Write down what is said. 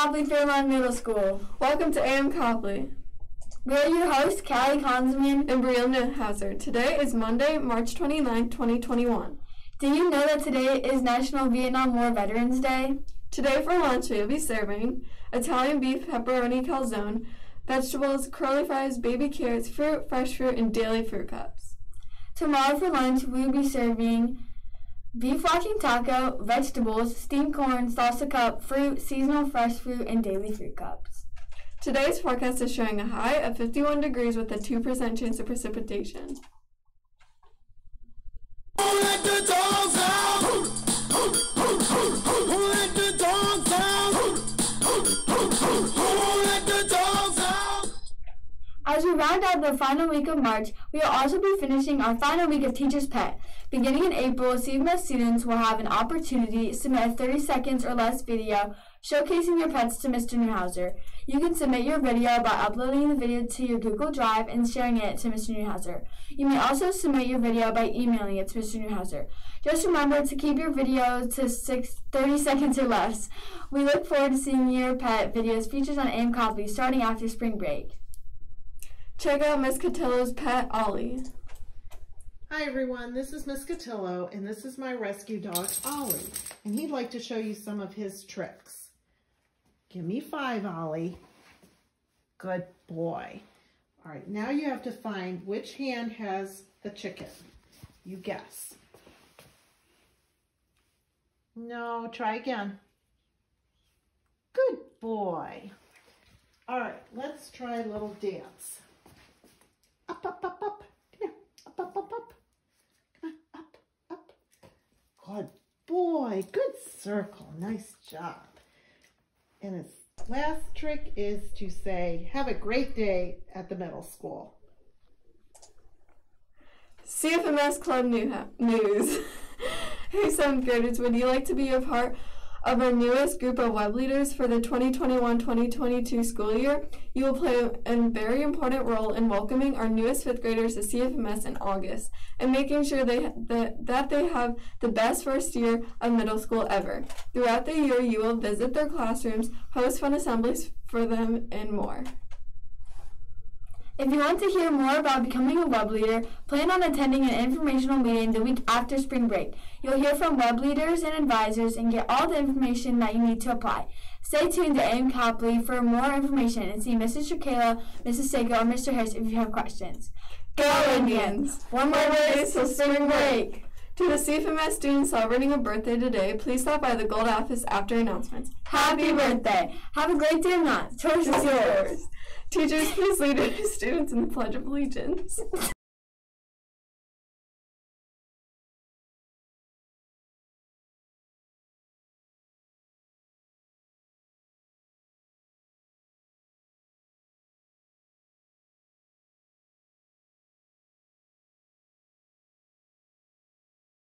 Copley Fairlawn Middle School. Welcome to AM Copley. We're your hosts, Callie Consman and Brielle Hauser. Today is Monday, March 29, 2021. Do you know that today is National Vietnam War Veterans Day? Today for lunch, we will be serving Italian beef pepperoni calzone, vegetables, curly fries, baby carrots, fruit, fresh fruit, and daily fruit cups. Tomorrow for lunch, we will be serving beef walking taco, vegetables, steamed corn, salsa cup, fruit, seasonal fresh fruit, and daily fruit cups. Today's forecast is showing a high of 51 degrees with a 2% chance of precipitation. Let the dogs out! Let the dogs out! Let the dogs out! As we round out the final week of March, we will also be finishing our final week of Teacher's Pet. Beginning in April, CFMS students will have an opportunity to submit a 30 seconds or less video showcasing your pets to Mr. Newhouser. You can submit your video by uploading the video to your Google Drive and sharing it to Mr. Newhouser. You may also submit your video by emailing it to Mr. Newhouser. Just remember to keep your video to 30 seconds or less. We look forward to seeing your pet videos featured on AM Copley starting after spring break. Check out Miss Cotillo's pet, Ollie. Hi everyone, this is Miss Cotillo, and this is my rescue dog, Ollie, and he'd like to show you some of his tricks. Give me 5, Ollie. Good boy. All right, now you have to find which hand has the chicken. You guess. No, try again. Good boy. All right, let's try a little dance. Up, up, up, up. Come here. Up, up, up, up. Come on, up, up. Good boy. Good circle. Nice job. And his last trick is to say, have a great day at the middle school. CFMS Club News. Hey 7th graders, would you like to be a part of our newest group of web leaders for the 2021-2022 school year? You will play a very important role in welcoming our newest 5th graders to CFMS in August and making sure that they have the best first year of middle school ever. Throughout the year, you will visit their classrooms, host fun assemblies for them, and more. If you want to hear more about becoming a web leader, plan on attending an informational meeting the week after spring break. You'll hear from web leaders and advisors and get all the information that you need to apply. Stay tuned to AM Copley for more information and see Mrs. Shakayla, Mrs. Seiko, or Mr. Harris if you have questions. Go Indians! One more day till spring break! To the CFMS students celebrating a birthday today, please stop by the Gold office after announcements. Happy birthday! Have a great day or not. Choice is yours. Teachers, please lead your students in the Pledge of Allegiance.